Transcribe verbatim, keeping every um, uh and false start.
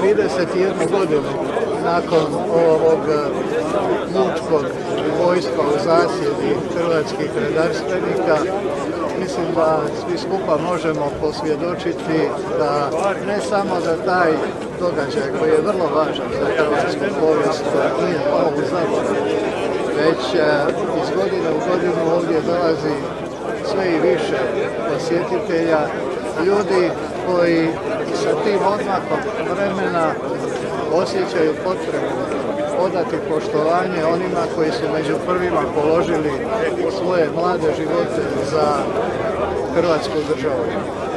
trideset jednu godinu nakon ovog mučkog vojstva u zasjedi hrvatskih redarstvenika, mislim da svi skupa možemo posvjedočiti da ne samo da taj događaj koji je vrlo važan za hrvatsku povijest nije pao u zaborav, već iz godine u godinu ovdje dolazi sve i više posjetitelja, ljudi koji sa tim odmakom vremena osjećaju potrebu odati poštovanje onima koji su među prvima položili svoje mlade živote za Hrvatsku državu.